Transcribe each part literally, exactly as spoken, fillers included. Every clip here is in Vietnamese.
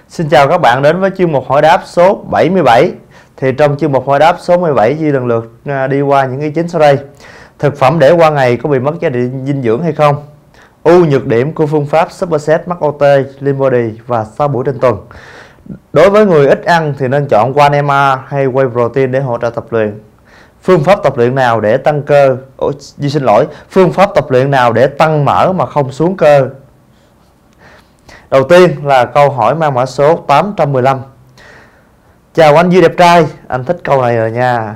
Xin chào các bạn đến với chuyên mục hỏi đáp số bảy mươi bảy. Thì trong chuyên mục hỏi đáp số mười bảy, Duy lần lượt đi qua những ý chính sau đây. Thực phẩm để qua ngày có bị mất giá trị dinh dưỡng hay không? Ưu nhược điểm của phương pháp Superset Max o tê, Lean Body và sáu buổi trên tuần. Đối với người ít ăn thì nên chọn One em rờ hay Whey Protein để hỗ trợ tập luyện. Phương pháp tập luyện nào để tăng cơ? Ủa, Duy xin lỗi, phương pháp tập luyện nào để tăng mỡ mà không xuống cơ? Đầu tiên là câu hỏi mang mã số tám trăm mười lăm. Chào anh Duy đẹp trai, anh thích câu này rồi nha.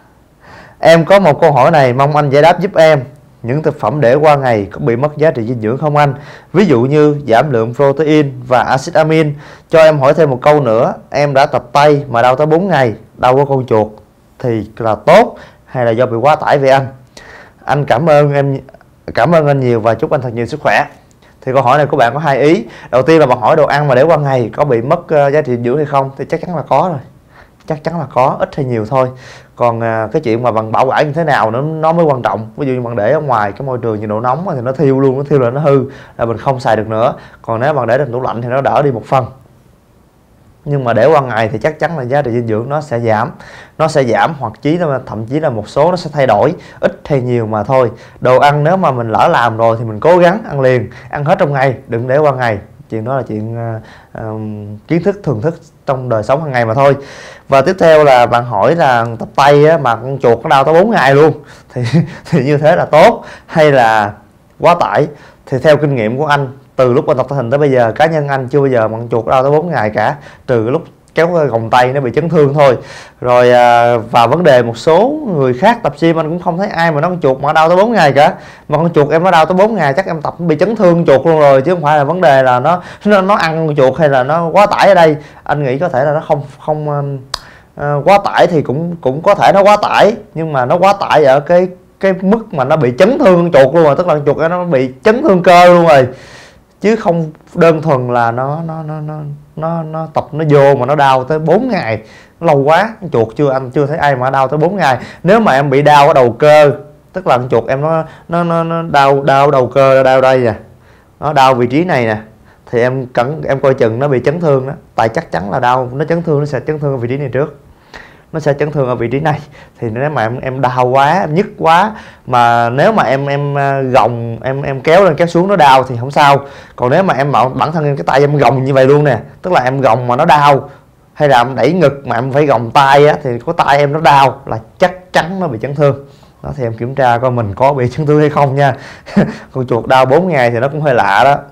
Em có một câu hỏi này, mong anh giải đáp giúp em. Những thực phẩm để qua ngày có bị mất giá trị dinh dưỡng không anh? Ví dụ như giảm lượng protein và axit amin. Cho em hỏi thêm một câu nữa, em đã tập tay mà đau tới bốn ngày, đau có con chuột thì là tốt hay là do bị quá tải vậy anh? Anh cảm ơn em, cảm ơn anh nhiều và chúc anh thật nhiều sức khỏe. Thì câu hỏi này của bạn có hai ý. Đầu tiên là bạn hỏi đồ ăn mà để qua ngày có bị mất uh, giá trị dinh dưỡng hay không? Thì chắc chắn là có rồi, chắc chắn là có, ít hay nhiều thôi. Còn uh, cái chuyện mà bằng bảo quản như thế nào nó nó mới quan trọng. Ví dụ như bạn để ở ngoài cái môi trường nhiệt độ nóng thì nó thiêu luôn, nó thiêu là nó hư, là mình không xài được nữa. Còn nếu bạn để trong tủ lạnh thì nó đỡ đi một phần. Nhưng mà để qua ngày thì chắc chắn là giá trị dinh dưỡng nó sẽ giảm, nó sẽ giảm hoặc chí là thậm chí là một số nó sẽ thay đổi, ít hay nhiều mà thôi. Đồ ăn nếu mà mình lỡ làm rồi thì mình cố gắng ăn liền, ăn hết trong ngày, đừng để qua ngày. Chuyện đó là chuyện uh, uh, kiến thức thường thức trong đời sống hàng ngày mà thôi. Và tiếp theo là bạn hỏi là tập tay á, mà con chuột nó đau tới bốn ngày luôn thì thì như thế là tốt hay là quá tải? Thì theo kinh nghiệm của anh, từ lúc anh tập thể hình tới bây giờ, cá nhân anh chưa bao giờ mà con chuột đau tới bốn ngày cả, trừ lúc kéo gồng tay nó bị chấn thương thôi. Rồi à, và vấn đề một số người khác tập gym anh cũng không thấy ai mà nó con chuột mà đau tới bốn ngày cả. Mà con chuột em nó đau tới bốn ngày chắc em tập bị chấn thương chuột luôn rồi, chứ không phải là vấn đề là nó nó, nó ăn con chuột hay là nó quá tải ở đây. Anh nghĩ có thể là nó không không uh, quá tải thì cũng cũng có thể nó quá tải, nhưng mà nó quá tải ở cái cái mức mà nó bị chấn thương con chuột luôn rồi, tức là con chuột nó bị chấn thương cơ luôn rồi, chứ không đơn thuần là nó nó nó nó nó nó tập nó vô mà nó đau tới bốn ngày, lâu quá. Chuột chưa, anh chưa thấy ai mà đau tới bốn ngày. Nếu mà em bị đau ở đầu cơ, tức là con chuột em nó nó nó, nó đau đau đầu cơ, đau đây nè, nó đau vị trí này nè, thì em cẩn em coi chừng nó bị chấn thương đó. Tại chắc chắn là đau, nó chấn thương nó sẽ chấn thương ở vị trí này trước, nó sẽ chấn thương ở vị trí này. Thì nếu mà em em đau quá, em nhức quá, mà nếu mà em em gồng em em kéo lên kéo xuống nó đau thì không sao. Còn nếu mà em bản thân em cái tay em gồng như vậy luôn nè, tức là em gồng mà nó đau, hay là em đẩy ngực mà em phải gồng tay á, thì có tay em nó đau là chắc chắn nó bị chấn thương đó. Thì em kiểm tra coi mình có bị chấn thương hay không nha. Con chuột đau bốn ngày thì nó cũng hơi lạ đó.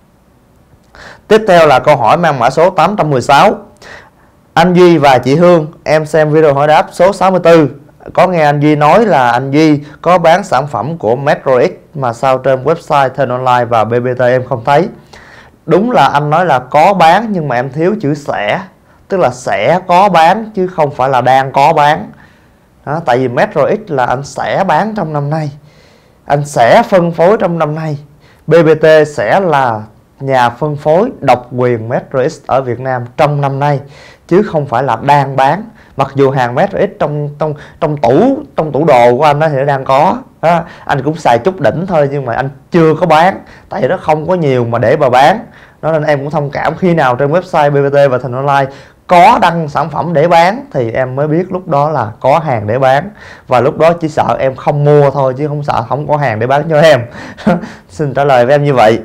Tiếp theo là câu hỏi mang mã số tám trăm mười sáu. Anh Duy và chị Hương, em xem video hỏi đáp số sáu mươi tư. Có nghe anh Duy nói là anh Duy có bán sản phẩm của MetroX mà sao trên website Turn Online và bê bê tê em không thấy. Đúng là anh nói là có bán, nhưng mà em thiếu chữ sẽ, tức là sẽ có bán chứ không phải là đang có bán đó. Tại vì MetroX là anh sẽ bán trong năm nay, anh sẽ phân phối trong năm nay. bê bê tê sẽ là nhà phân phối độc quyền MetroX ở Việt Nam trong năm nay, chứ không phải là đang bán. Mặc dù hàng MetroX trong trong trong tủ trong tủ đồ của anh đó thì nó đang có đó. Anh cũng xài chút đỉnh thôi, nhưng mà anh chưa có bán, tại vì nó không có nhiều mà để mà bán đó. Nên em cũng thông cảm, khi nào trên website bê bê tê và Thành Online có đăng sản phẩm để bán thì em mới biết lúc đó là có hàng để bán, và lúc đó chỉ sợ em không mua thôi, chứ không sợ không có hàng để bán cho em. Xin trả lời với em như vậy.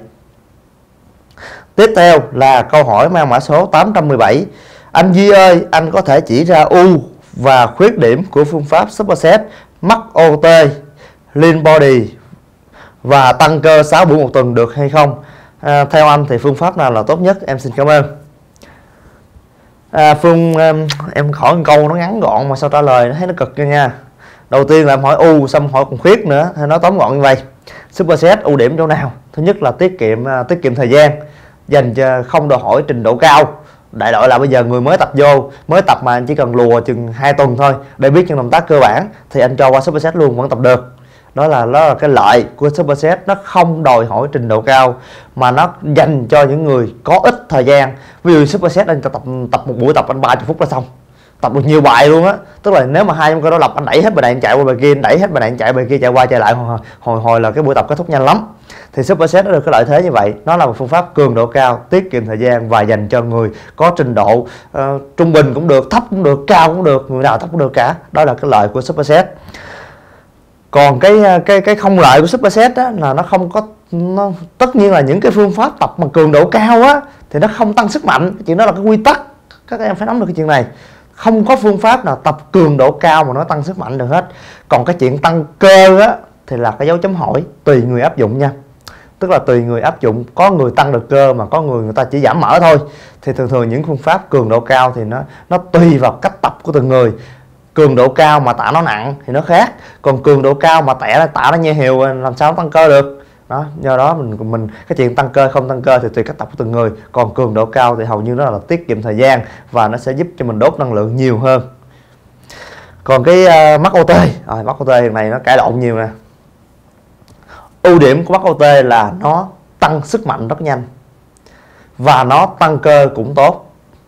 Tiếp theo là câu hỏi mang mã số tám trăm mười bảy. Anh Duy ơi, anh có thể chỉ ra ưu và khuyết điểm của phương pháp Superset Max o tê, Lean Body và tăng cơ sáu buổi một tuần được hay không? À, theo anh thì phương pháp nào là tốt nhất? Em xin cảm ơn. À, Phương, em hỏi một câu nó ngắn gọn mà sao trả lời nó thấy nó cực nha. Đầu tiên là em hỏi ưu, xong hỏi còn khuyết nữa, thì nó tóm gọn như vậy. Superset ưu điểm chỗ nào? Thứ nhất là tiết kiệm tiết kiệm thời gian, dành cho không đòi hỏi trình độ cao. Đại loại là bây giờ người mới tập vô, mới tập mà anh chỉ cần lùa chừng hai tuần thôi để biết những động tác cơ bản thì anh cho qua Superset luôn vẫn tập được. Đó là đó là cái lợi của Superset, nó không đòi hỏi trình độ cao mà nó dành cho những người có ít thời gian. Ví dụ Superset anh tập tập một buổi tập anh ba mươi phút là xong, tập được nhiều bài luôn á. Tức là nếu mà hai trăm cơ đối lập anh đẩy hết bài này anh chạy qua bài kia, anh đẩy hết bài này anh chạy bài kia, chạy qua chạy lại hồi hồi, hồi là cái buổi tập kết thúc nhanh lắm. Thì superset nó được cái lợi thế như vậy, nó là một phương pháp cường độ cao, tiết kiệm thời gian và dành cho người có trình độ uh, trung bình cũng được, thấp cũng được, cao cũng được, người nào thấp cũng được cả. Đó là cái lợi của superset. Còn cái cái cái không lợi của superset đó là nó không có, nó tất nhiên là những cái phương pháp tập mà cường độ cao á thì nó không tăng sức mạnh. Cái chuyện đó là cái quy tắc, các em phải nắm được cái chuyện này. Không có phương pháp nào tập cường độ cao mà nó tăng sức mạnh được hết. Còn cái chuyện tăng cơ á thì là cái dấu chấm hỏi, tùy người áp dụng nha. Tức là tùy người áp dụng, có người tăng được cơ mà có người người ta chỉ giảm mỡ thôi. Thì thường thường những phương pháp cường độ cao thì nó nó tùy vào cách tập của từng người. Cường độ cao mà tạ nó nặng thì nó khác, còn cường độ cao mà tẻ tạ nó nhẹ hiệu làm sao nó tăng cơ được. Đó, do đó mình mình cái chuyện tăng cơ không tăng cơ thì tùy cách tập của từng người. Còn cường độ cao thì hầu như nó là tiết kiệm thời gian và nó sẽ giúp cho mình đốt năng lượng nhiều hơn. Còn cái uh, mắc ô tê, rồi mắc ô tê hiện này nó cãi lộn nhiều nè. Ưu điểm của mắc ô tê là nó tăng sức mạnh rất nhanh và nó tăng cơ cũng tốt.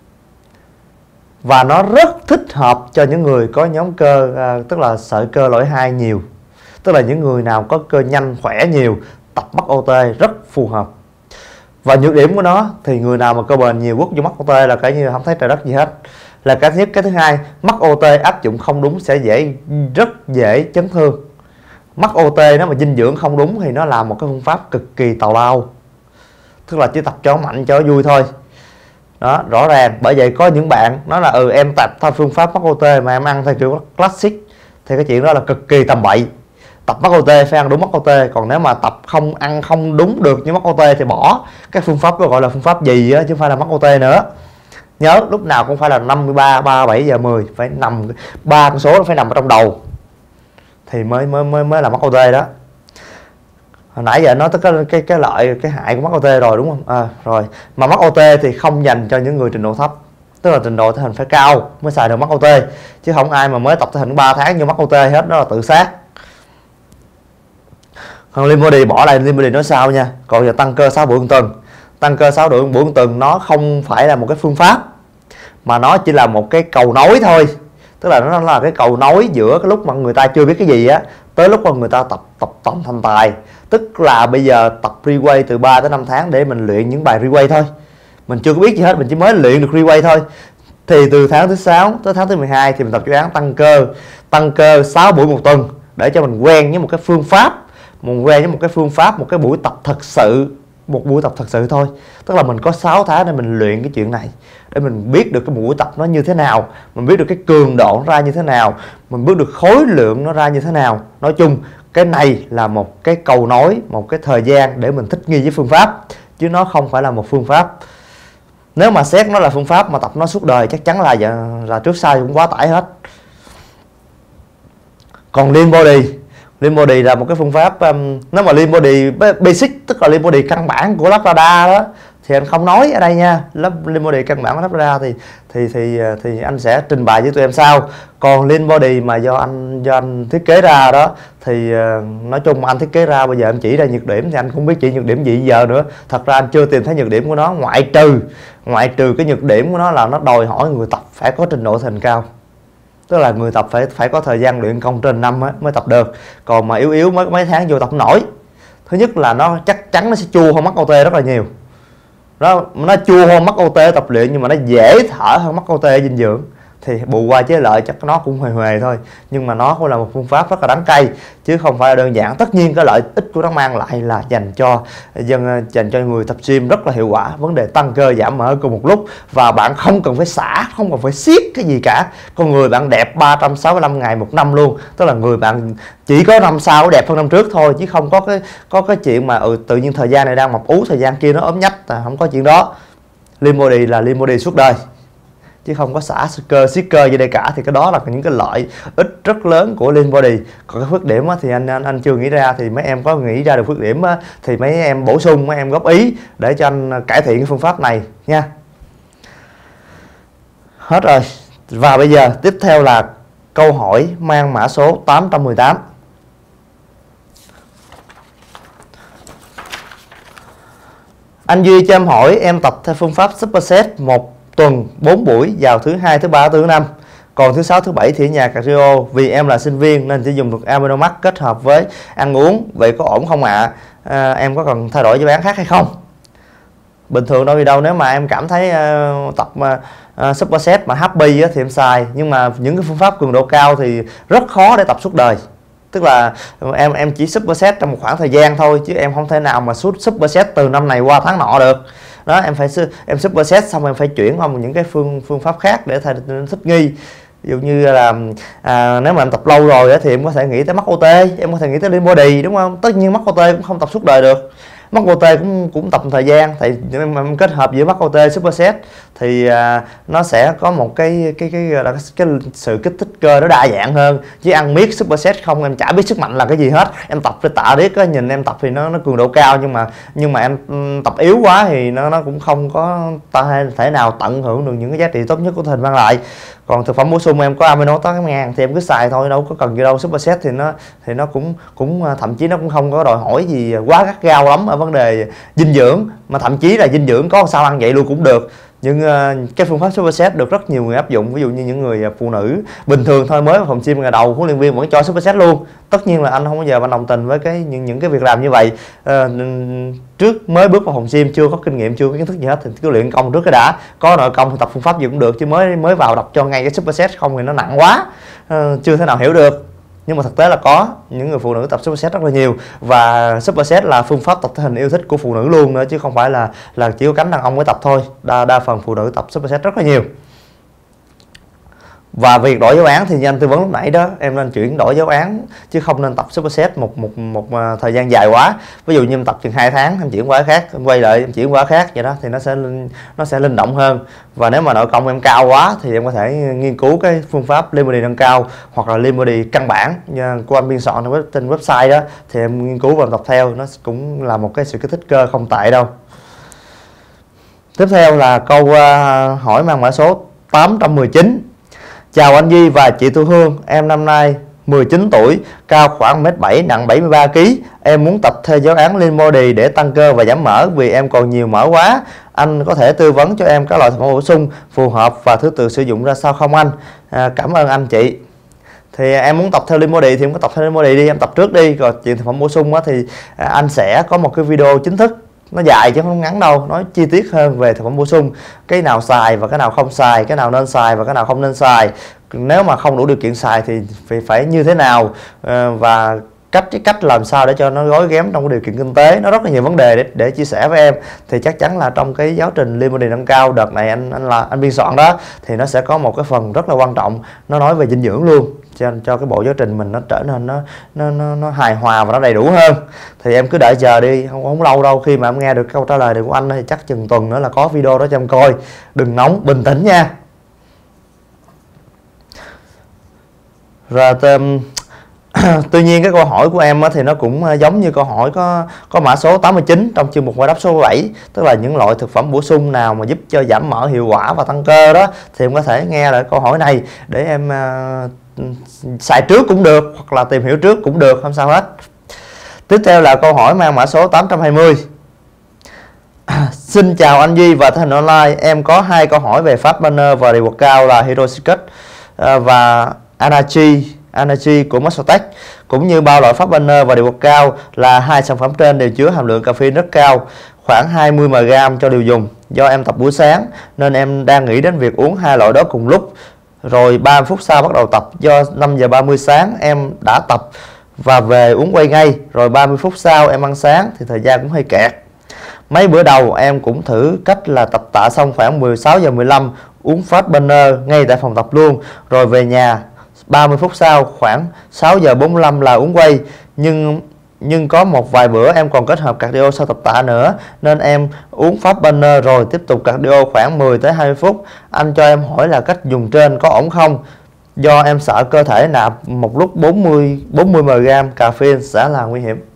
Và nó rất thích hợp cho những người có nhóm cơ, à, tức là sợi cơ lõi hai nhiều. Tức là những người nào có cơ nhanh, khỏe nhiều, tập mắc ô tê rất phù hợp. Và nhược điểm của nó thì người nào mà cơ bền nhiều quất vô mắc ô tê là cái như không thấy trời đất gì hết. Là cái thứ nhất. Cái thứ hai, mắc ô tê áp dụng không đúng sẽ dễ rất dễ chấn thương. Mắc ô tê nó mà dinh dưỡng không đúng thì nó là một cái phương pháp cực kỳ tào lao. Tức là chỉ tập cho mạnh cho vui thôi. Đó, rõ ràng. Bởi vậy có những bạn nói là ừ em tập theo phương pháp mắc ô tê mà em ăn theo kiểu classic thì cái chuyện đó là cực kỳ tầm bậy. Tập mắc ô tê phải ăn đúng mắc ô tê, còn nếu mà tập không ăn không đúng được như mắc ô tê thì bỏ. Cái phương pháp đó gọi là phương pháp gì á chứ không phải là mắc ô tê nữa. Nhớ lúc nào cũng phải là năm mươi ba, ba mươi bảy và mười, phải nằm ba con số nó phải nằm ở trong đầu thì mới mới mới mới là mắc ô tê đó. Hồi nãy giờ nói tới cái cái cái lợi cái hại của mắc ô tê rồi đúng không? À, rồi. Mà mắc ô tê thì không dành cho những người trình độ thấp. Tức là trình độ thể hình phải cao mới xài được mắc ô tê, chứ không ai mà mới tập thể hình ba tháng như mắc ô tê hết, đó là tự sát. Còn Lean Body bỏ lại Lean Body nói sao nha. Còn giờ tăng cơ sáu buổi một tuần. Tăng cơ sáu buổi một tuần nó không phải là một cái phương pháp mà nó chỉ là một cái cầu nối thôi. Tức là nó là cái cầu nối giữa cái lúc mà người ta chưa biết cái gì á tới lúc mà người ta tập tập tổng thành tài. Tức là bây giờ tập reweight từ ba tới năm tháng để mình luyện những bài reweight thôi. Mình chưa có biết gì hết, mình chỉ mới luyện được reweight thôi. Thì từ tháng thứ sáu tới tháng thứ mười hai thì mình tập dự án tăng cơ. Tăng cơ sáu buổi một tuần để cho mình quen với một cái phương pháp. Mình quen với một cái phương pháp, một cái buổi tập thật sự. Một buổi tập thật sự thôi. Tức là mình có sáu tháng để mình luyện cái chuyện này. Để mình biết được cái buổi tập nó như thế nào. Mình biết được cái cường độ nó ra như thế nào. Mình biết được khối lượng nó ra như thế nào. Nói chung cái này là một cái cầu nối, một cái thời gian để mình thích nghi với phương pháp. Chứ nó không phải là một phương pháp. Nếu mà xét nó là phương pháp mà tập nó suốt đời chắc chắn là là trước sau cũng quá tải hết. Còn Lean Body, Lean Body là một cái phương pháp um, nếu mà Lean Body basic, tức là Lean Body căn bản của Labrada đó thì anh không nói ở đây nha. Lean Body căn bản của Labrada thì thì thì thì anh sẽ trình bày với tụi em sau. Còn Lean Body mà do anh do anh thiết kế ra đó thì uh, nói chung anh thiết kế ra bây giờ em chỉ ra nhược điểm thì anh không biết chỉ nhược điểm gì giờ nữa. Thật ra anh chưa tìm thấy nhược điểm của nó, ngoại trừ ngoại trừ cái nhược điểm của nó là nó đòi hỏi người tập phải có trình độ thể hình cao. Tức là người tập phải phải có thời gian luyện công trên năm mới tập được. Còn mà yếu yếu mấy mấy tháng vô tập nổi. Thứ nhất là nó chắc chắn nó sẽ chua hơn mắc ô tê rất là nhiều. Nó nó chua hơn mắc ô tê tập luyện nhưng mà nó dễ thở hơn mắc ô tê dinh dưỡng. Thì bù qua chế lợi chắc nó cũng huề huề thôi. Nhưng mà nó cũng là một phương pháp rất là đáng cay, chứ không phải là đơn giản. Tất nhiên cái lợi ích của nó mang lại là dành cho dân dành cho người tập gym rất là hiệu quả. Vấn đề tăng cơ giảm mỡ cùng một lúc. Và bạn không cần phải xả, không cần phải siết cái gì cả. Con người bạn đẹp ba trăm sáu mươi lăm ngày một năm luôn. Tức là người bạn chỉ có năm sau đẹp hơn năm trước thôi. Chứ không có cái có cái chuyện mà ừ, tự nhiên thời gian này đang mập ú, thời gian kia nó ốm nhách. À, không có chuyện đó. Lean Body là Lean Body suốt đời, chứ không có xả cơ siết cơ gì đây cả. Thì cái đó là những cái lợi ích rất lớn của Lean Body. Còn cái khuyết điểm thì anh, anh anh chưa nghĩ ra. Thì mấy em có nghĩ ra được khuyết điểm thì mấy em bổ sung, mấy em góp ý để cho anh cải thiện cái phương pháp này nha. Hết rồi. Và bây giờ tiếp theo là câu hỏi mang mã số tám trăm mười tám. Anh Duy cho em hỏi em tập theo phương pháp Superset một tuần bốn buổi vào thứ hai, thứ ba, thứ năm Còn thứ sáu thứ bảy thì ở nhà cardio, vì em là sinh viên nên chỉ dùng được Aminomax kết hợp với ăn uống. Vậy có ổn không ạ? À? À, em có cần thay đổi giá bán khác hay không? Bình thường đâu gì đâu, nếu mà em cảm thấy uh, tập uh, superset mà happy á, thì em xài. Nhưng mà những cái phương pháp cường độ cao thì rất khó để tập suốt đời. Tức là em em chỉ superset trong một khoảng thời gian thôi, chứ em không thể nào mà suốt superset từ năm này qua tháng nọ được. Đó, em phải em superset xong em phải chuyển qua những cái phương phương pháp khác để thay thích nghi. Ví dụ như là à, nếu mà em tập lâu rồi á, thì em có thể nghĩ tới mắc ô tê, em có thể nghĩ tới lean body, đúng không? Tất nhiên mắc ô tê cũng không tập suốt đời được. Mắc ô tê cũng cũng tập một thời gian, thì em, em kết hợp giữa mắc ô tê superset thì à, nó sẽ có một cái cái cái, cái, cái, cái sự kích thích cơ nó đa dạng hơn. Chứ ăn miết superset không em chả biết sức mạnh là cái gì hết. Em tập với tạ riết á, nhìn em tập thì nó nó cường độ cao, nhưng mà nhưng mà em tập yếu quá thì nó nó cũng không có ta thể nào tận hưởng được những cái giá trị tốt nhất của hình mang lại. Còn thực phẩm bổ sung em có amino tám ngàn thì em cứ xài thôi, đâu có cần gì đâu. Superset thì nó thì nó cũng cũng thậm chí nó cũng không có đòi hỏi gì quá gắt gao lắm ở vấn đề dinh dưỡng, mà thậm chí là dinh dưỡng có sao ăn vậy luôn cũng được. Nhưng uh, cái phương pháp superset được rất nhiều người áp dụng. Ví dụ như những người phụ nữ bình thường thôi, mới vào phòng gym ngày đầu, huấn luyện viên vẫn cho superset luôn. Tất nhiên là anh không bao giờ anh đồng tình với cái những những cái việc làm như vậy. Uh, trước mới bước vào phòng gym, chưa có kinh nghiệm, chưa có kiến thức gì hết thì cứ luyện công trước cái đã. Có nội công thì tập phương pháp gì cũng được, chứ mới mới vào đập cho ngay cái superset không thì nó nặng quá, uh, chưa thể nào hiểu được. Nhưng mà thực tế là có những người phụ nữ tập superset rất là nhiều, và superset là phương pháp tập thể hình yêu thích của phụ nữ luôn nữa, chứ không phải là là chỉ có cánh đàn ông mới tập thôi. Đa đa phần phụ nữ tập superset rất là nhiều. Và việc đổi giáo án thì như anh tư vấn lúc nãy đó, em nên chuyển đổi giáo án chứ không nên tập superset một một một thời gian dài quá. Ví dụ như em tập chừng hai tháng em chuyển qua khác, em quay lại em chuyển qua khác vậy đó, thì nó sẽ nó sẽ linh động hơn. Và nếu mà nội công em cao quá thì em có thể nghiên cứu cái phương pháp lean body nâng cao, hoặc là lean body căn bản của anh biên soạn trên website đó, thì em nghiên cứu và tập theo, nó cũng là một cái sự kích thích cơ không tệ đâu. Tiếp theo là câu uh, hỏi mang mã số tám trăm mười chín. Chào anh Duy và chị Thu Hương, em năm nay mười chín tuổi, cao khoảng một mét bảy, nặng bảy mươi ba ki lô gam. Em muốn tập theo giáo án lean body để tăng cơ và giảm mỡ vì em còn nhiều mỡ quá. Anh có thể tư vấn cho em các loại thực phẩm bổ sung phù hợp và thứ tự sử dụng ra sao không anh? À, cảm ơn anh chị. Thì em muốn tập theo lean body thì em có tập theo lean body đi, em tập trước đi. Rồi chuyện thực phẩm bổ sung á, thì anh sẽ có một cái video chính thức, nó dài chứ không ngắn đâu, nói chi tiết hơn về thực phẩm bổ sung, cái nào xài và cái nào không xài, cái nào nên xài và cái nào không nên xài. Nếu mà không đủ điều kiện xài thì phải, phải như thế nào, và cách cái cách làm sao để cho nó gói ghém trong cái điều kiện kinh tế. Nó rất là nhiều vấn đề để, để chia sẻ với em. Thì chắc chắn là trong cái giáo trình lean body nâng cao đợt này anh anh là anh biên soạn đó, thì nó sẽ có một cái phần rất là quan trọng, nó nói về dinh dưỡng luôn, cho cho cái bộ giáo trình mình nó trở nên nó nó nó, nó hài hòa và nó đầy đủ hơn. Thì em cứ đợi chờ đi, không không lâu đâu, khi mà em nghe được câu trả lời này của anh thì chắc chừng tuần nữa là có video đó cho em coi. Đừng nóng, bình tĩnh nha. Rồi um, tuy nhiên cái câu hỏi của em thì nó cũng giống như câu hỏi có có mã số tám mươi chín trong chương mục hỏi đáp số bảy, tức là những loại thực phẩm bổ sung nào mà giúp cho giảm mỡ hiệu quả và tăng cơ đó, thì em có thể nghe lại câu hỏi này để em uh, xài trước cũng được, hoặc là tìm hiểu trước cũng được, không sao hết. Tiếp theo là câu hỏi mang mã số tám trăm hai mươi. Xin chào anh Duy và Thể hình Online, em có hai câu hỏi về Fat Burner và điều cao là Hero Secret uh, và Energy Energy của Mastertech, cũng như bao loại Fat Burner và điều cao là hai sản phẩm trên đều chứa hàm lượng caffeine rất cao, khoảng hai mươi mi li gam cho liều dùng. Do em tập buổi sáng nên em đang nghĩ đến việc uống hai loại đó cùng lúc, rồi ba mươi phút sau bắt đầu tập. Do năm giờ ba mươi sáng em đã tập và về uống quay ngay, rồi ba mươi phút sau em ăn sáng thì thời gian cũng hơi kẹt. Mấy bữa đầu em cũng thử cách là tập tạ xong khoảng mười sáu giờ mười lăm uống Fat Burner ngay tại phòng tập luôn, rồi về nhà ba mươi phút sau khoảng sáu giờ bốn mươi lăm là uống quay. Nhưng nhưng có một vài bữa em còn kết hợp cardio sau tập tạ nữa, nên em uống Fat Burner rồi tiếp tục cardio khoảng mười tới hai mươi phút. Anh cho em hỏi là cách dùng trên có ổn không? Do em sợ cơ thể nạp một lúc bốn mươi mi li gam caffeine sẽ là nguy hiểm.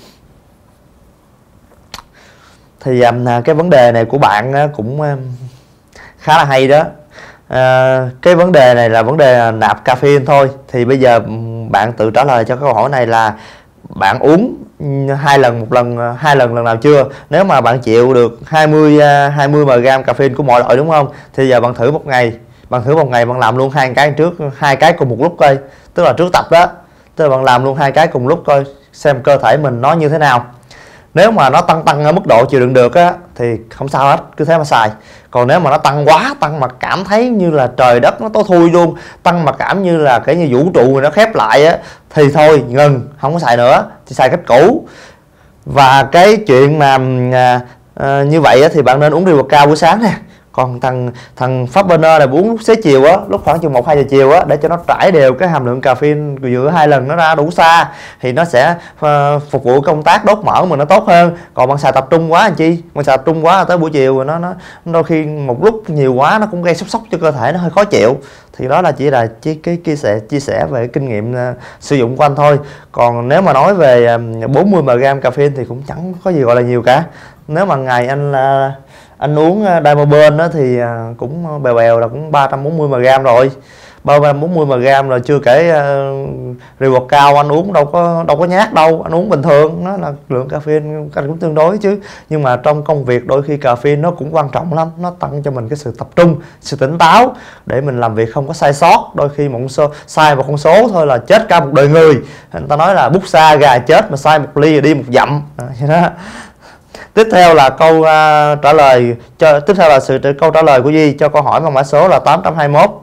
Thì um, cái vấn đề này của bạn cũng um, khá là hay đó. À, cái vấn đề này là vấn đề nạp caffeine thôi. Thì bây giờ bạn tự trả lời cho câu hỏi này là bạn uống hai lần một lần hai lần lần nào chưa? Nếu mà bạn chịu được hai mươi mi li gam caffeine của mọi loại đúng không? Thì giờ bạn thử một ngày Bạn thử một ngày bạn làm luôn hai cái trước, hai cái cùng một lúc coi, tức là trước tập đó, tức là bạn làm luôn hai cái cùng lúc coi xem cơ thể mình nó như thế nào. Nếu mà nó tăng tăng ở mức độ chịu đựng được á thì không sao hết, cứ thế mà xài. Còn nếu mà nó tăng quá, tăng mà cảm thấy như là trời đất nó tối thui luôn, tăng mà cảm như là cái như vũ trụ nó khép lại á, thì thôi ngừng, không có xài nữa, chỉ xài cách cũ. Và cái chuyện mà à, à, như vậy á, thì bạn nên uống rượu cao buổi sáng nè. Còn thằng thằng Pháp Burner này uống lúc xế chiều á, lúc khoảng chừng một hai giờ chiều á, để cho nó trải đều cái hàm lượng caffeine giữa hai lần nó ra đủ xa, thì nó sẽ uh, phục vụ công tác đốt mỡ mà nó tốt hơn. Còn bạn xài tập trung quá anh chi, bạn xài tập trung quá tới buổi chiều nó nó đôi khi một lúc nhiều quá nó cũng gây sốc sốc cho cơ thể, nó hơi khó chịu. Thì đó là chỉ là cái cái chia sẻ chia sẻ về kinh nghiệm uh, sử dụng của anh thôi. Còn nếu mà nói về uh, bốn mươi mi li gam caffeine thì cũng chẳng có gì gọi là nhiều cả. Nếu mà ngày anh uh, anh uống Diamond đó thì cũng bèo bèo là cũng ba trăm bốn mươi mi li gam rồi, ba trăm bốn mươi mi li gam rồi, chưa kể uh, rượu bột cao anh uống đâu có đâu có nhát đâu, anh uống bình thường, nó là lượng caffeine anh cũng tương đối chứ. Nhưng mà trong công việc đôi khi caffeine nó cũng quan trọng lắm, nó tăng cho mình cái sự tập trung, sự tỉnh táo để mình làm việc không có sai sót. Đôi khi một con số sai một con số thôi là chết cả một đời người, người ta nói là bút xa gà chết, mà sai một ly là đi một dặm đó. Tiếp theo là câu uh, trả lời cho tiếp theo là sự câu trả lời của Duy cho câu hỏi mà mã số là tám trăm hai mươi mốt.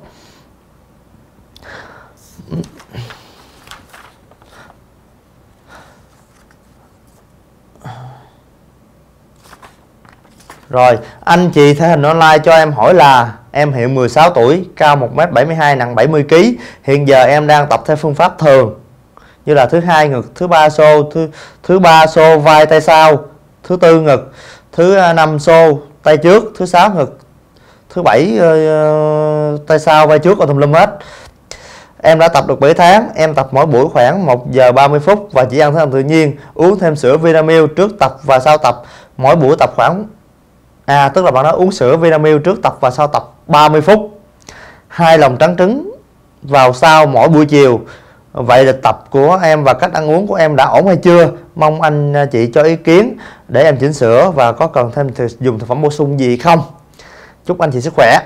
Rồi, anh chị thể hình online cho em hỏi là em hiện mười sáu tuổi, cao một mét bảy mươi hai, nặng bảy mươi ki lô gam. Hiện giờ em đang tập theo phương pháp thường như là thứ hai ngực, thứ ba xô, thứ thứ ba xô vai tay sau, thứ tư ngực, thứ năm xô tay trước, thứ sáu ngực, thứ bảy uh, tay sau vai trước, còn tùm lum hết. Em đã tập được bảy tháng, em tập mỗi buổi khoảng một giờ ba mươi phút và chỉ ăn thức ăn tự nhiên, uống thêm sữa Vinamilk trước tập và sau tập. Mỗi buổi tập khoảng à tức là bạn đã uống sữa Vinamilk trước tập và sau tập ba mươi phút. Hai lòng trắng trứng vào sau mỗi buổi chiều. Vậy là tập của em và cách ăn uống của em đã ổn hay chưa? Mong anh chị cho ý kiến để em chỉnh sửa, và có cần thêm dùng thực phẩm bổ sung gì không? Chúc anh chị sức khỏe.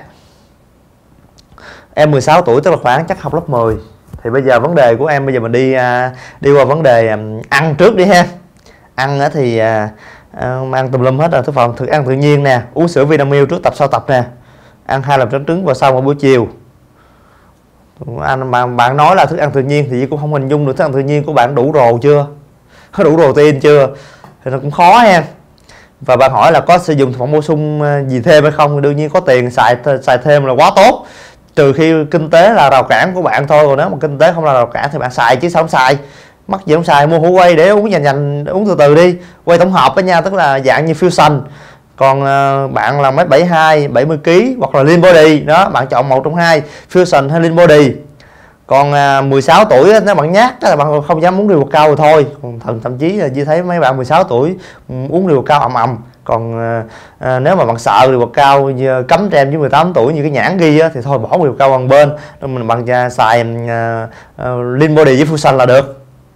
Em mười sáu tuổi, tức là khoảng chắc học lớp mười. Thì bây giờ vấn đề của em, bây giờ mình đi đi qua vấn đề ăn trước đi ha. Ăn thì ăn tùm lum hết rồi, thực phẩm thực ăn tự nhiên nè, uống sữa Vinamilk trước tập sau tập nè, ăn hai lòng trắng trứng vào sau mỗi buổi chiều. Anh mà bạn nói là thức ăn tự nhiên thì cũng không hình dung được thức ăn tự nhiên của bạn đủ rồ chưa, có đủ protein chưa, thì nó cũng khó ha. Và bạn hỏi là có sử dụng thực phẩm bổ sung gì thêm hay không, thì đương nhiên có tiền xài xài thêm là quá tốt, trừ khi kinh tế là rào cản của bạn thôi. Còn nếu mà kinh tế không là rào cản thì bạn xài chứ sao không xài, mắc gì không xài, mua hũ quay để uống dành dành uống từ từ đi, quay tổng hợp với nha, tức là dạng như Fusion. Còn uh, bạn là mét bảy mươi hai, bảy mươi ki lô gam hoặc là Lean Body đó, bạn chọn một trong hai, Fusion hay Lean Body. Còn uh, mười sáu tuổi nếu bạn nhát là bạn không dám uống rượu cao rồi thôi. Còn thậm, thậm chí là Duy thấy mấy bạn mười sáu tuổi uống rượu cao ầm ầm. Còn uh, uh, nếu mà bạn sợ rượu cao như cấm trẻ em dưới mười tám tuổi như cái nhãn ghi á, thì thôi bỏ rượu cao bằng bên, mình bằng uh, xài uh, uh, Lean Body với Fusion là được.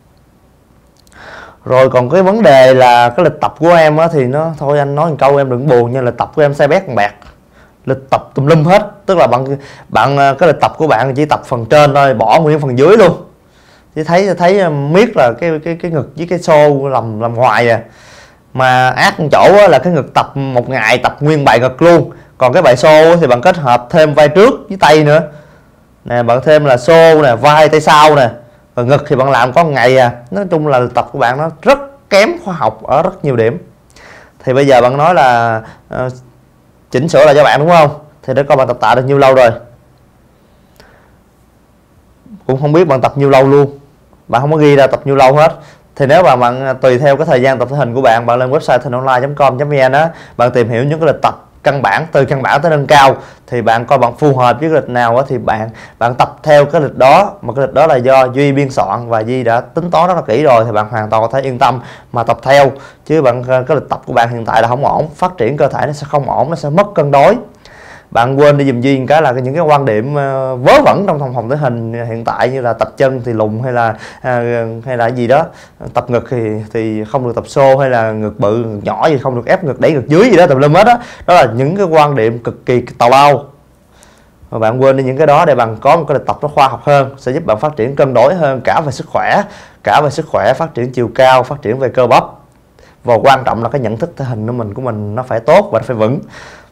Rồi còn cái vấn đề là cái lịch tập của em á, thì nó thôi anh nói một câu em đừng buồn nha, lịch tập của em sai bét còn bẹt, lịch tập tùm lum hết. Tức là bạn bạn cái lịch tập của bạn chỉ tập phần trên thôi, bỏ nguyên phần dưới luôn. Chỉ thấy thấy miết là cái cái cái ngực với cái xô làm làm ngoài à. Mà ác một chỗ á, là cái ngực tập một ngày tập nguyên bài ngực luôn. Còn cái bài xô thì bạn kết hợp thêm vai trước với tay nữa. Nè, bạn thêm là xô nè, vai tay sau nè. Và ngực thì bạn làm có một ngày à. Nói chung là tập của bạn nó rất kém khoa học ở rất nhiều điểm. Thì bây giờ bạn nói là uh, chỉnh sửa lại cho bạn đúng không? Thì để coi bạn tập tạ được nhiêu lâu rồi. Cũng không biết bạn tập nhiêu lâu luôn. Bạn không có ghi ra tập nhiêu lâu hết. Thì nếu mà bạn tùy theo cái thời gian tập thể hình của bạn, bạn lên website thinonline chấm com chấm vn á, bạn tìm hiểu những cái lịch tập căn bản, từ căn bản tới nâng cao, thì bạn coi bạn phù hợp với cái lịch nào á, thì bạn bạn tập theo cái lịch đó. Mà cái lịch đó là do Duy biên soạn và Duy đã tính toán rất là kỹ rồi, thì bạn hoàn toàn có thể yên tâm mà tập theo. Chứ bạn cái lịch tập của bạn hiện tại là không ổn, phát triển cơ thể nó sẽ không ổn, nó sẽ mất cân đối. Bạn quên đi dùm Duy cái là những cái quan điểm vớ vẩn trong phòng phòng thể hình hiện tại, như là tập chân thì lùn, hay là hay là gì đó, tập ngực thì thì không được tập xô, hay là ngực bự ngực nhỏ gì không được ép ngực đẩy ngực dưới gì đó tùm lum hết đó. Đó là những cái quan điểm cực kỳ tào lao. Mà bạn quên đi những cái đó để bạn có một cái lịch tập nó khoa học hơn, sẽ giúp bạn phát triển cân đối hơn cả về sức khỏe, cả về sức khỏe, phát triển chiều cao, phát triển về cơ bắp. Và quan trọng là cái nhận thức thể hình của mình của mình nó phải tốt và nó phải vững.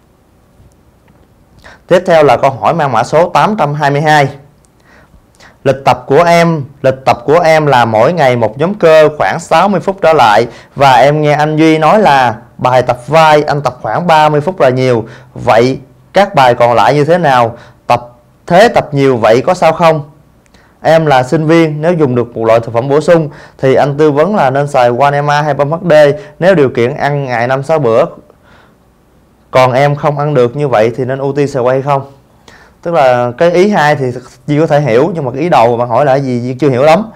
Tiếp theo là câu hỏi mang mã số tám trăm hai mươi hai. Lịch tập của em, lịch tập của em là mỗi ngày một nhóm cơ khoảng sáu mươi phút trở lại, và em nghe anh Duy nói là bài tập vai anh tập khoảng ba mươi phút là nhiều. Vậy các bài còn lại như thế nào? Tập thế tập nhiều vậy có sao không? Em là sinh viên, nếu dùng được một loại thực phẩm bổ sung thì anh tư vấn là nên xài One em a hay Pump hát đê nếu điều kiện ăn ngày năm sáu bữa. Còn em không ăn được như vậy thì nên ưu tiên xài quay không? Tức là cái ý hai thì Duy có thể hiểu, nhưng mà cái ý đầu bạn hỏi là gì Duy chưa hiểu lắm.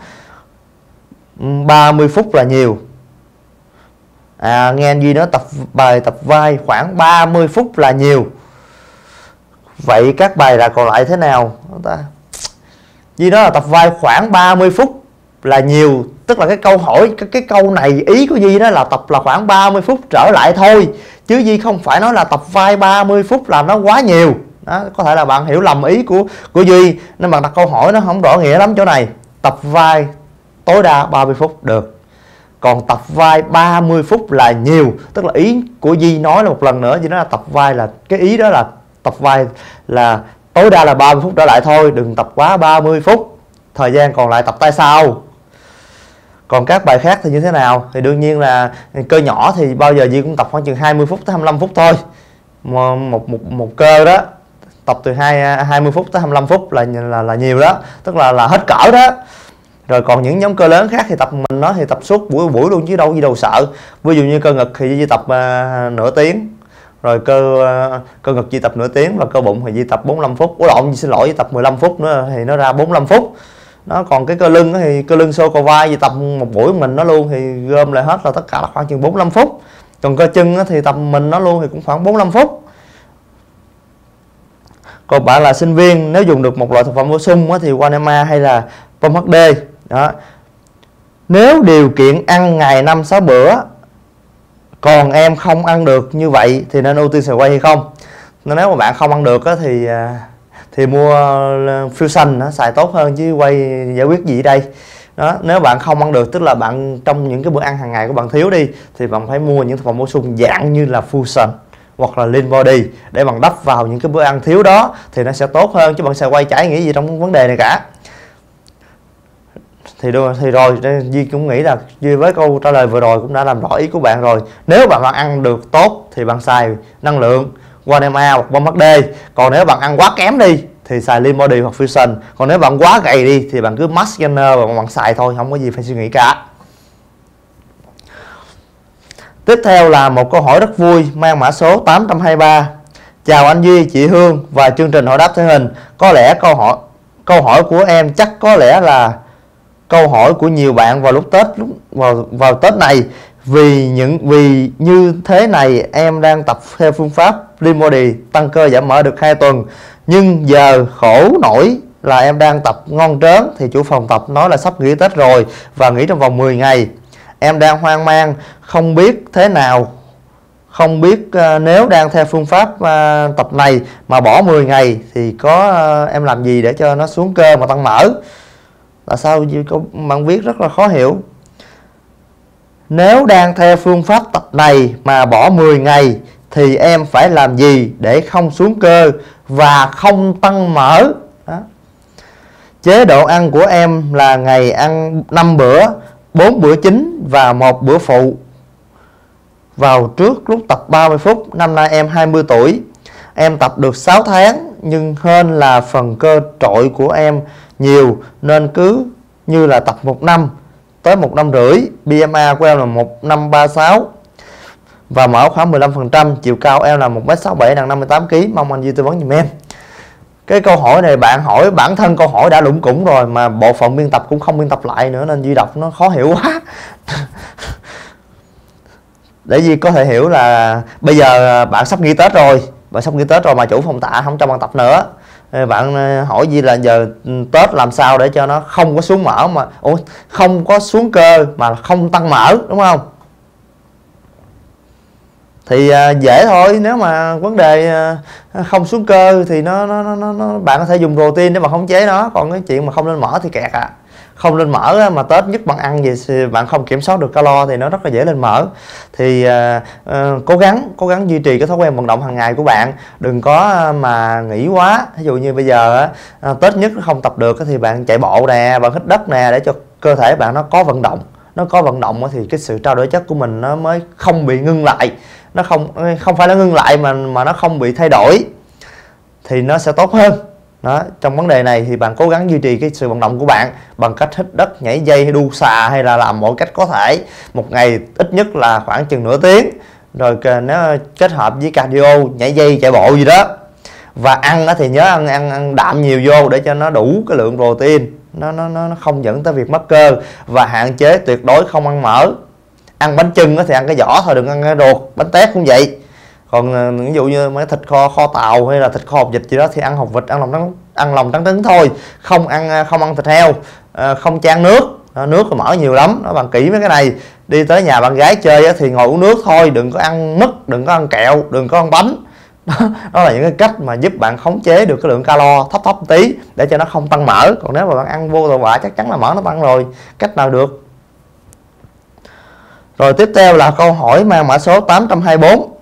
ba mươi phút là nhiều. À, nghe anh Duy nói tập bài tập vai khoảng ba mươi phút là nhiều. Vậy các bài là còn lại thế nào? Ta Duy nói là tập vai khoảng ba mươi phút là nhiều, tức là cái câu hỏi cái, cái câu này ý của Duy đó là tập là khoảng ba mươi phút trở lại thôi, chứ Duy không phải nói là tập vai ba mươi phút là nó quá nhiều. Đó, có thể là bạn hiểu lầm ý của của Duy nên bạn đặt câu hỏi nó không rõ nghĩa lắm chỗ này. Tập vai tối đa ba mươi phút được, còn tập vai ba mươi phút là nhiều, tức là ý của Duy nói là một lần nữa chỉ nói là tập vai là cái ý đó là tập vai là tối đa là ba mươi phút trở lại thôi, đừng tập quá ba mươi phút, thời gian còn lại tập tay sau. Còn các bài khác thì như thế nào? Thì đương nhiên là cơ nhỏ thì bao giờ Duy cũng tập khoảng chừng hai mươi phút tới hai mươi lăm phút thôi. Một một một, một cơ đó tập từ hai mươi phút tới hai mươi lăm phút là là là nhiều đó, tức là là hết cỡ đó. Rồi còn những nhóm cơ lớn khác thì tập mình nói thì tập suốt buổi buổi luôn chứ đâu gì đâu sợ. Ví dụ như cơ ngực thì Duy tập uh, nửa tiếng, rồi cơ uh, cơ ngực Duy tập nửa tiếng, và cơ bụng thì Duy tập bốn mươi lăm phút. Ủa lộn, xin lỗi, Duy tập mười lăm phút nữa thì nó ra bốn mươi lăm phút. Nó còn cái cơ lưng thì cơ lưng xô cầu vai Duy tập một buổi mình nó luôn thì gom lại hết là tất cả là khoảng chừng bốn mươi lăm phút. Còn cơ chân thì tập mình nó luôn thì cũng khoảng bốn mươi lăm phút. Còn bạn là sinh viên, nếu dùng được một loại thực phẩm bổ sung thì One em a hay là Pump hát đê đó. Nếu điều kiện ăn ngày năm sáu bữa, còn em không ăn được như vậy thì nên ưu tiên xài quay hay không? Nếu mà bạn không ăn được thì thì mua Fusion nó xài tốt hơn, chứ quay giải quyết gì ở đây đó. Nếu bạn không ăn được, tức là bạn trong những cái bữa ăn hàng ngày của bạn thiếu đi, thì bạn phải mua những thực phẩm bổ sung dạng như là Fusion hoặc là Lean Body để bạn đắp vào những cái bữa ăn thiếu đó thì nó sẽ tốt hơn, chứ bạn xài quay chả nghĩ gì trong vấn đề này cả. Thì thì rồi Duy cũng nghĩ là Duy với câu trả lời vừa rồi cũng đã làm rõ ý của bạn rồi. Nếu bạn ăn được tốt thì bạn xài năng lượng One em a hoặc Pump hát đê. Còn nếu bạn ăn quá kém đi thì xài Lean Body hoặc Fusion. Còn nếu bạn quá gầy đi thì bạn cứ Max Gainer và bạn xài thôi, không có gì phải suy nghĩ cả. Tiếp theo là một câu hỏi rất vui mang mã số tám trăm hai mươi ba. Chào anh Duy, chị Hương và chương trình hỏi đáp thể hình. Có lẽ câu hỏi câu hỏi của em chắc có lẽ là câu hỏi của nhiều bạn vào lúc Tết lúc vào vào Tết này, vì những vì như thế này em đang tập theo phương pháp Lean Body tăng cơ giảm mỡ được hai tuần, nhưng giờ khổ nổi là em đang tập ngon trớn thì chủ phòng tập nói là sắp nghỉ Tết rồi và nghỉ trong vòng mười ngày. Em đang hoang mang không biết thế nào, không biết uh, nếu đang theo phương pháp uh, tập này mà bỏ mười ngày thì có uh, em làm gì để cho nó xuống cơ mà tăng mỡ. Là sao bạn viết rất là khó hiểu. Nếu đang theo phương pháp tập này mà bỏ mười ngày thì em phải làm gì để không xuống cơ và không tăng mỡ đó. Chế độ ăn của em là ngày ăn năm bữa, bốn bữa chính và một bữa phụ. Vào trước lúc tập ba mươi phút. Năm nay em hai mươi tuổi. Em tập được sáu tháng nhưng hơn là phần cơ trội của em nhiều, nên cứ như là tập một năm tới một năm rưỡi. bê em i của em là một năm ba sáu và mỡ khoảng mười lăm phần trăm. Chiều cao em là một mét sáu mươi bảy, nặng năm mươi tám ki lô gam. Mong anh Duy tư vấn giùm em. Cái câu hỏi này bạn hỏi bản thân câu hỏi đã lủng củng rồi mà bộ phận biên tập cũng không biên tập lại nữa, nên Duy đọc nó khó hiểu quá. Để Duy có thể hiểu là bây giờ bạn sắp nghỉ Tết rồi, bạn sắp nghỉ Tết rồi mà chủ phòng tạ không cho bạn tập nữa. Bạn hỏi gì là giờ Tết làm sao để cho nó không có xuống mỡ mà ủa, không có xuống cơ mà không tăng mỡ, đúng không? Thì à, dễ thôi, nếu mà vấn đề à, không xuống cơ thì nó, nó, nó, nó bạn có thể dùng protein để mà khống chế nó. Còn cái chuyện mà không lên mỡ thì kẹt à. Không lên mỡ mà Tết nhất bạn ăn gì thì bạn không kiểm soát được calo thì nó rất là dễ lên mỡ. Thì à, à, cố gắng cố gắng duy trì cái thói quen vận động hàng ngày của bạn, đừng có mà nghỉ quá. Ví dụ như bây giờ à, Tết nhất không tập được thì bạn chạy bộ nè, bạn hít đất nè, để cho cơ thể bạn nó có vận động. Nó có vận động thì cái sự trao đổi chất của mình nó mới không bị ngưng lại. Nó không không phải nó ngưng lại mà mà nó không bị thay đổi thì nó sẽ tốt hơn. Đó, trong vấn đề này thì bạn cố gắng duy trì cái sự vận động của bạn bằng cách hít đất, nhảy dây hay đu xà, hay là làm mọi cách có thể. Một ngày ít nhất là khoảng chừng nửa tiếng, rồi nếu kết hợp với cardio, nhảy dây, chạy bộ gì đó. Và ăn thì nhớ ăn ăn ăn đạm nhiều vô để cho nó đủ cái lượng protein, nó nó nó không dẫn tới việc mất cơ. Và hạn chế tuyệt đối không ăn mỡ. Ăn bánh chưng thì ăn cái vỏ thôi, đừng ăn cái ruột. Bánh tét cũng vậy. Còn ví dụ như mấy thịt kho kho tàu hay là thịt kho hột vịt gì đó thì ăn hột vịt, ăn lòng trắng ăn lòng trắng trứng thôi, không ăn không ăn thịt heo, không chan nước. Nước là mỡ nhiều lắm. Nó bạn kỹ mấy cái này. Đi tới nhà bạn gái chơi thì ngồi uống nước thôi, đừng có ăn mứt, đừng có ăn kẹo, đừng có ăn bánh. Đó, đó là những cái cách mà giúp bạn khống chế được cái lượng calo thấp thấp một tí để cho nó không tăng mỡ. Còn nếu mà bạn ăn vô tội vạ chắc chắn là mỡ nó tăng rồi. Cách nào được. Rồi tiếp theo là câu hỏi mang mã số tám trăm hai mươi bốn.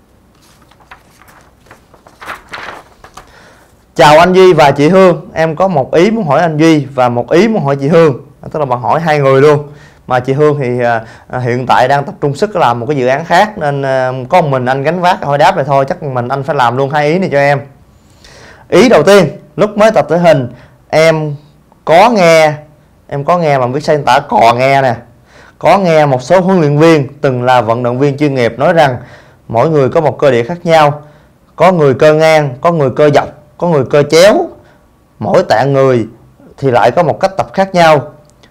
Chào anh Duy và chị Hương, em có một ý muốn hỏi anh Duy và một ý muốn hỏi chị Hương. Tức là bạn hỏi hai người luôn. Mà chị Hương thì à, hiện tại đang tập trung sức làm một cái dự án khác, nên à, có một mình anh gánh vác hỏi đáp này thôi. Chắc mình anh phải làm luôn hai ý này cho em. Ý đầu tiên, lúc mới tập thể hình em có nghe Em có nghe, bằng viết sai tả cò nghe nè, có nghe một số huấn luyện viên từng là vận động viên chuyên nghiệp nói rằng mỗi người có một cơ địa khác nhau. Có người cơ ngang, có người cơ dọc, có người cơ chéo. Mỗi tạng người thì lại có một cách tập khác nhau.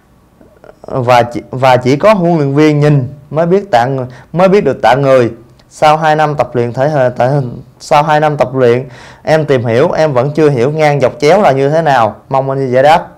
Và chỉ, và chỉ có huấn luyện viên nhìn mới biết tạng mới biết được tạng người. Sau hai năm tập luyện thể hình, thể hình sau hai năm tập luyện em tìm hiểu, em vẫn chưa hiểu ngang dọc chéo là như thế nào. Mong anh giải đáp.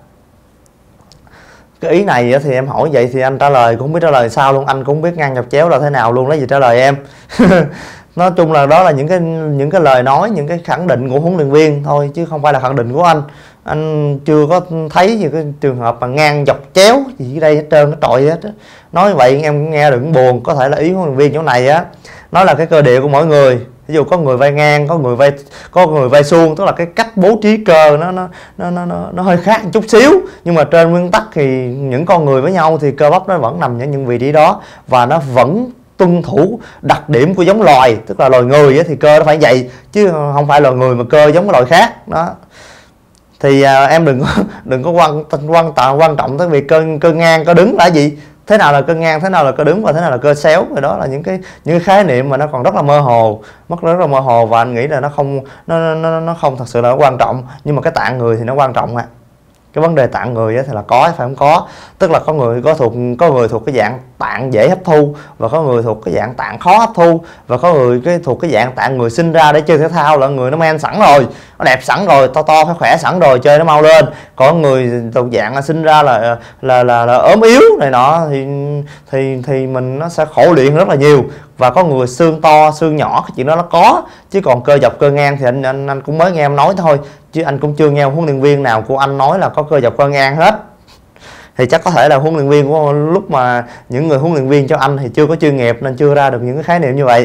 Cái ý này thì em hỏi vậy thì anh trả lời cũng không biết trả lời sao luôn. Anh cũng không biết ngang dọc chéo là thế nào luôn, lấy gì trả lời em. Nói chung là đó là những cái những cái lời nói, những cái khẳng định của huấn luyện viên thôi, chứ không phải là khẳng định của anh. Anh chưa có thấy những cái trường hợp mà ngang dọc chéo gì ở đây hết trơn, cái trọi hết á. Nói vậy em nghe đừng buồn, có thể là ý huấn luyện viên chỗ này á, nói là cái cơ địa của mỗi người. Ví dụ có người vai ngang, có người vai có người vai suông, tức là cái cách bố trí cơ nó nó nó nó nó hơi khác một chút xíu, nhưng mà trên nguyên tắc thì những con người với nhau thì cơ bắp nó vẫn nằm ở những vị trí đó và nó vẫn tuân thủ đặc điểm của giống loài. Tức là loài người thì cơ nó phải vậy, chứ không phải loài người mà cơ giống cái loài khác đó. Thì à, em đừng có đừng có quan quan trọng quan trọng tới việc cơ cơ ngang cơ đứng là gì, thế nào là cơ ngang, thế nào là cơ đứng và thế nào là cơ xéo. Rồi đó là những cái những cái khái niệm mà nó còn rất là mơ hồ, mất rất là mơ hồ, và anh nghĩ là nó không nó nó nó không thật sự là quan trọng. Nhưng mà cái tạng người thì nó quan trọng à. Cái vấn đề tạng người thì là có phải không có, tức là có người có thuộc có người thuộc cái dạng tạng dễ hấp thu, và có người thuộc cái dạng tạng khó hấp thu, và có người cái thuộc cái dạng tạng người sinh ra để chơi thể thao, là người nó men sẵn rồi, nó đẹp sẵn rồi, to to phải khỏe sẵn rồi, chơi nó mau lên. Còn người thuộc dạng sinh ra là là là, là, là ốm yếu này nọ thì thì thì mình nó sẽ khổ luyện rất là nhiều. Và có người xương to xương nhỏ, cái chuyện đó nó có, chứ còn cơ dọc cơ ngang thì anh anh anh cũng mới nghe em nói thôi, chứ anh cũng chưa nghe huấn luyện viên nào của anh nói là có cơ dọc cơ ngang hết. Thì chắc có thể là huấn luyện viên của lúc mà những người huấn luyện viên cho anh thì chưa có chuyên nghiệp nên chưa ra được những cái khái niệm như vậy.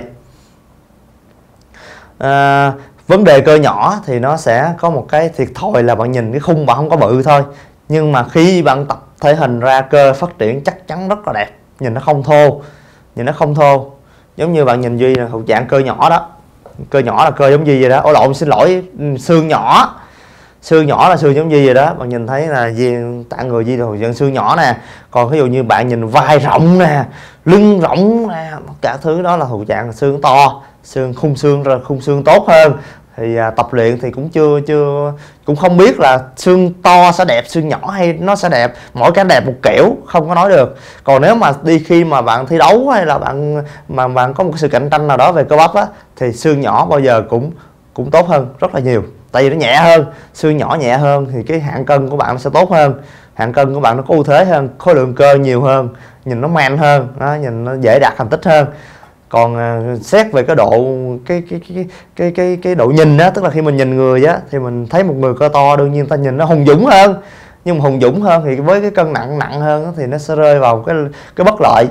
À, vấn đề cơ nhỏ thì nó sẽ có một cái thiệt thòi là bạn nhìn cái khung bạn không có bự thôi, nhưng mà khi bạn tập thể hình ra cơ phát triển chắc chắn rất là đẹp, nhìn nó không thô, nhìn nó không thô. Giống như bạn nhìn Duy là thuộc dạng cơ nhỏ đó, cơ nhỏ là cơ giống Duy vậy đó. Ôi lộn, xin lỗi, xương nhỏ, xương nhỏ là xương giống Duy vậy đó. Bạn nhìn thấy là tạng người Duy thuộc dạng xương nhỏ nè. Còn ví dụ như bạn nhìn vai rộng nè, lưng rộng nè, cả thứ đó là thuộc dạng xương to, xương khung xương ra khung xương tốt hơn. Thì à, tập luyện thì cũng chưa chưa cũng không biết là xương to sẽ đẹp, xương nhỏ hay nó sẽ đẹp, mỗi cái đẹp một kiểu, không có nói được. Còn nếu mà đi khi mà bạn thi đấu hay là bạn mà bạn có một sự cạnh tranh nào đó về cơ bắp á, thì xương nhỏ bao giờ cũng cũng tốt hơn rất là nhiều, tại vì nó nhẹ hơn. Xương nhỏ nhẹ hơn thì cái hạng cân của bạn sẽ tốt hơn, hạng cân của bạn nó có ưu thế hơn, khối lượng cơ nhiều hơn, nhìn nó man hơn đó, nhìn nó dễ đạt thành tích hơn. Còn à, xét về cái độ cái cái cái cái cái cái độ nhìn á, tức là khi mình nhìn người á thì mình thấy một người cơ to đương nhiên ta nhìn nó hùng dũng hơn, nhưng mà hùng dũng hơn thì với cái cân nặng nặng hơn thì nó sẽ rơi vào cái cái bất lợi.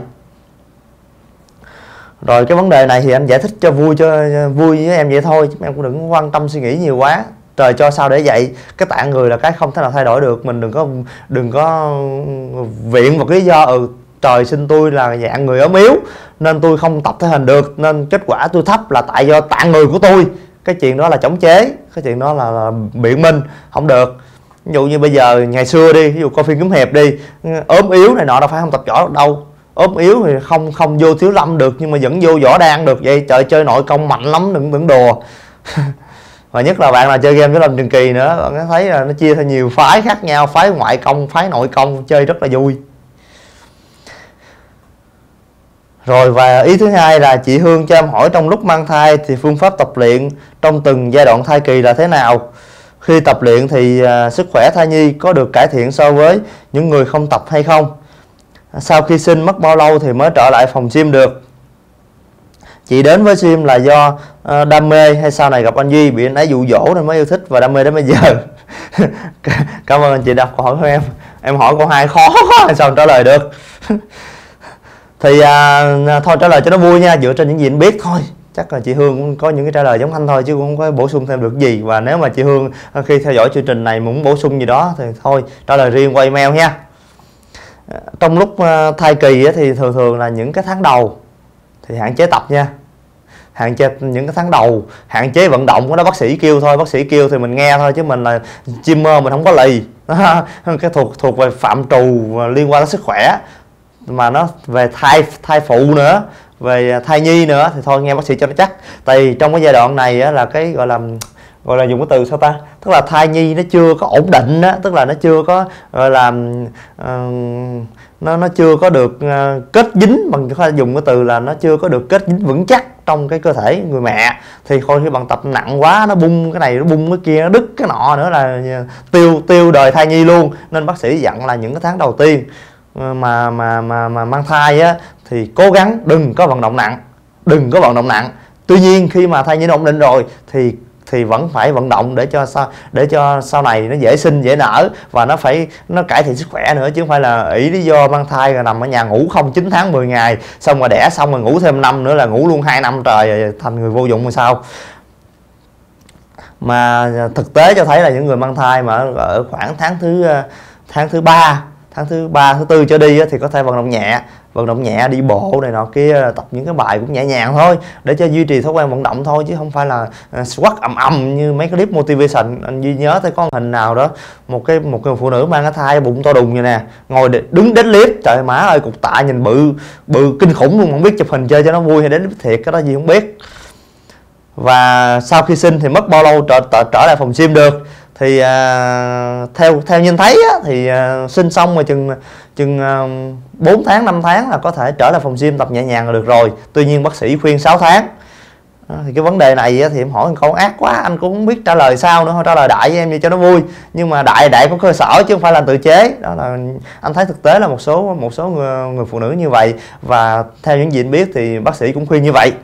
Rồi cái vấn đề này thì anh giải thích cho vui cho vui với em vậy thôi, chứ em cũng đừng quan tâm suy nghĩ nhiều quá. Trời cho sao để vậy, cái tạng người là cái không thể nào thay đổi được, mình đừng có đừng có viện một cái lý do ừ trời sinh tôi là dạng người ốm yếu nên tôi không tập thể hình được, nên kết quả tôi thấp là tại do tạng người của tôi. Cái chuyện đó là chống chế, cái chuyện đó là, là biện minh không được. Ví dụ như bây giờ ngày xưa đi, ví dụ coi phim kiếm hiệp đi, ốm yếu này nọ đâu phải không tập võ đâu, ốm yếu thì không không vô thiếu lâm được nhưng mà vẫn vô võ đan được. Vậy trời chơi nội công mạnh lắm, đừng đừng đùa. Và nhất là bạn nào chơi game với Lâm Trường Kỳ nữa, bạn thấy là nó chia thành nhiều phái khác nhau, phái ngoại công, phái nội công, chơi rất là vui. Rồi và ý thứ hai là chị Hương cho em hỏi trong lúc mang thai thì phương pháp tập luyện trong từng giai đoạn thai kỳ là thế nào? Khi tập luyện thì uh, sức khỏe thai nhi có được cải thiện so với những người không tập hay không? Sau khi sinh mất bao lâu thì mới trở lại phòng gym được? Chị đến với gym là do uh, đam mê hay sau này gặp anh Duy bị anh ấy dụ dỗ nên mới yêu thích và đam mê đến bây giờ? Cảm ơn anh chị đọc câu hỏi của em. Em hỏi câu hai khó quá sao trả lời được. Thì à, thôi trả lời cho nó vui nha, dựa trên những gì anh biết thôi. Chắc là chị Hương cũng có những cái trả lời giống anh thôi chứ cũng không có bổ sung thêm được gì. Và nếu mà chị Hương khi theo dõi chương trình này muốn bổ sung gì đó thì thôi trả lời riêng qua email nha. Trong lúc thai kỳ thì thường thường là những cái tháng đầu thì hạn chế tập nha, hạn chế những cái tháng đầu, hạn chế vận động. Cái đó bác sĩ kêu thôi, bác sĩ kêu thì mình nghe thôi chứ mình là gymmer mình không có lì. Cái thuộc thuộc về phạm trù liên quan đến sức khỏe mà nó về thai thai phụ nữa, về thai nhi nữa thì thôi nghe bác sĩ cho nó chắc. Tại vì trong cái giai đoạn này á, là cái gọi là gọi là dùng cái từ sao ta, tức là thai nhi nó chưa có ổn định á, tức là nó chưa có gọi là uh, nó nó chưa có được uh, kết dính, bằng dùng cái từ là nó chưa có được kết dính vững chắc trong cái cơ thể người mẹ. Thì thôi khi bạn tập nặng quá nó bung cái này nó bung cái kia, nó đứt cái nọ nữa là tiêu tiêu đời thai nhi luôn. Nên bác sĩ dặn là những cái tháng đầu tiên mà mà mà mà mang thai á thì cố gắng đừng có vận động nặng, đừng có vận động nặng. Tuy nhiên khi mà thai nhi ổn định rồi thì thì vẫn phải vận động để cho sao để cho sau này nó dễ sinh dễ nở và nó phải nó cải thiện sức khỏe nữa, chứ không phải là ý lý do mang thai rồi nằm ở nhà ngủ không chín tháng mười ngày xong rồi đẻ xong rồi ngủ thêm năm nữa là ngủ luôn hai năm trời, thành người vô dụng hay sao. Mà thực tế cho thấy là những người mang thai mà ở khoảng tháng thứ tháng thứ ba tháng thứ ba thứ tư trở đi thì có thể vận động nhẹ, vận động nhẹ đi bộ này nọ kia, tập những cái bài cũng nhẹ nhàng thôi để cho duy trì thói quen vận động thôi, chứ không phải là squat ầm ầm như mấy cái clip motivation. Anh Duy nhớ thấy có hình nào đó một cái một người phụ nữ mang cái thai bụng to đùng như nè, ngồi đứng đến lift, trời má ơi cục tạ nhìn bự bự kinh khủng luôn, không biết chụp hình chơi cho nó vui hay đến thiệt cái đó gì không biết. Và sau khi sinh thì mất bao lâu trở trở, trở lại phòng gym được? Thì à, theo theo nhìn thấy á, thì à, sinh xong rồi chừng chừng à, bốn tháng năm tháng là có thể trở lại phòng gym tập nhẹ nhàng là được rồi. Tuy nhiên bác sĩ khuyên sáu tháng. À, thì cái vấn đề này á, thì em hỏi câu ác quá anh cũng không biết trả lời sao nữa, thôi trả lời đại với em đi cho nó vui. Nhưng mà đại đại có cơ sở chứ không phải là tự chế. Đó là anh thấy thực tế là một số một số người, người phụ nữ như vậy, và theo những gì anh biết thì bác sĩ cũng khuyên như vậy.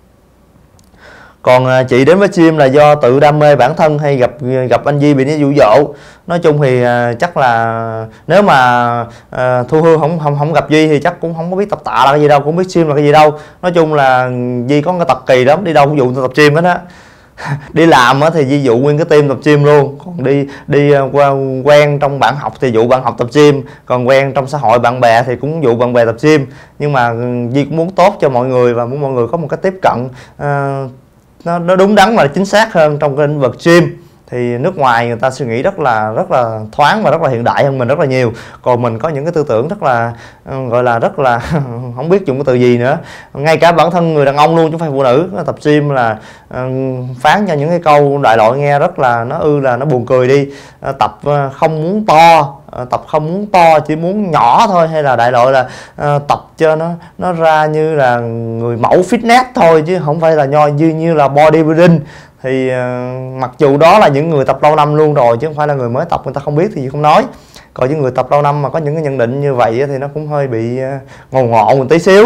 Còn chị đến với gym là do tự đam mê bản thân hay gặp gặp anh Duy bị nó dụ dỗ? Nói chung thì chắc là nếu mà uh, Thu Hương không không không gặp Duy thì chắc cũng không có biết tập tạ là cái gì đâu, cũng không biết gym là cái gì đâu. Nói chung là Duy có cái tập kỳ lắm, đi đâu cũng dụ tập gym hết á. Đi làm thì Duy dụ nguyên cái team tập gym luôn. Còn đi đi qua quen trong bạn học thì dụ bạn học tập gym, còn quen trong xã hội bạn bè thì cũng dụ bạn bè tập gym. Nhưng mà Duy cũng muốn tốt cho mọi người và muốn mọi người có một cái tiếp cận uh, nó, nó đúng đắn và chính xác hơn trong cái lĩnh vực gym. Thì nước ngoài người ta suy nghĩ rất là rất là thoáng và rất là hiện đại hơn mình rất là nhiều. Còn mình có những cái tư tưởng rất là gọi là rất là không biết dùng cái từ gì nữa. Ngay cả bản thân người đàn ông luôn chứ không phải phụ nữ, tập gym là uh, phán cho những cái câu đại loại nghe rất là nó ư là nó buồn cười đi. Uh, tập uh, không muốn to, uh, tập không muốn to chỉ muốn nhỏ thôi, hay là đại loại là uh, tập cho nó nó ra như là người mẫu fitness thôi chứ không phải là nho như như là bodybuilding. Thì uh, mặc dù đó là những người tập lâu năm luôn rồi chứ không phải là người mới tập người ta không biết thì không nói. Còn những người tập lâu năm mà có những cái nhận định như vậy thì nó cũng hơi bị uh, ngầu ngộ một tí xíu.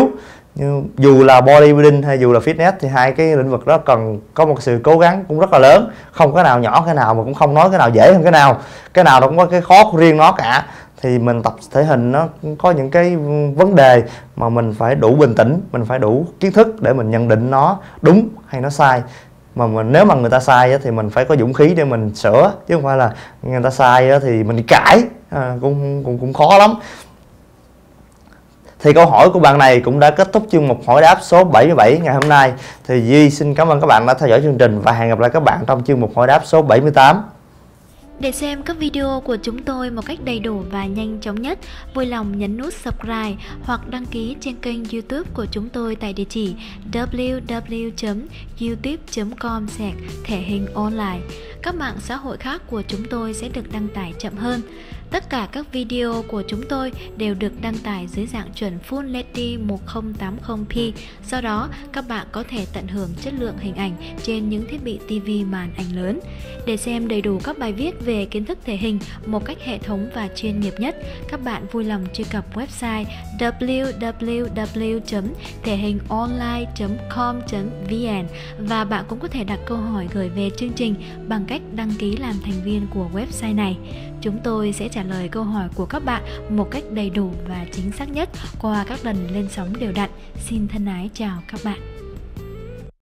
Nhưng dù là bodybuilding hay dù là fitness thì hai cái lĩnh vực đó cần có một sự cố gắng cũng rất là lớn, không cái nào nhỏ cái nào, mà cũng không nói cái nào dễ hơn cái nào, cái nào nó cũng có cái khó của riêng nó cả. Thì mình tập thể hình nó có những cái vấn đề mà mình phải đủ bình tĩnh, mình phải đủ kiến thức để mình nhận định nó đúng hay nó sai. Mà mình, nếu mà người ta sai thì mình phải có dũng khí để mình sửa, chứ không phải là người ta sai thì mình đi cãi, à, cũng, cũng cũng khó lắm. Thì câu hỏi của bạn này cũng đã kết thúc chương mục hỏi đáp số bảy mươi bảy ngày hôm nay. Thì Duy xin cảm ơn các bạn đã theo dõi chương trình và hẹn gặp lại các bạn trong chương mục hỏi đáp số bảy mươi tám. Để xem các video của chúng tôi một cách đầy đủ và nhanh chóng nhất, vui lòng nhấn nút subscribe hoặc đăng ký trên kênh YouTube của chúng tôi tại địa chỉ w w w chấm youtube chấm com slash thể hình online. Các mạng xã hội khác của chúng tôi sẽ được đăng tải chậm hơn. Tất cả các video của chúng tôi đều được đăng tải dưới dạng chuẩn Full ết đê một không tám không p. Do đó, các bạn có thể tận hưởng chất lượng hình ảnh trên những thiết bị ti vi màn ảnh lớn. Để xem đầy đủ các bài viết về kiến thức thể hình một cách hệ thống và chuyên nghiệp nhất, các bạn vui lòng truy cập website w w w chấm thể hình online chấm com chấm v n và bạn cũng có thể đặt câu hỏi gửi về chương trình bằng cách đăng ký làm thành viên của website này. Chúng tôi sẽ trả lời câu hỏi của các bạn một cách đầy đủ và chính xác nhất qua các lần lên sóng đều đặn. Xin thân ái chào các bạn.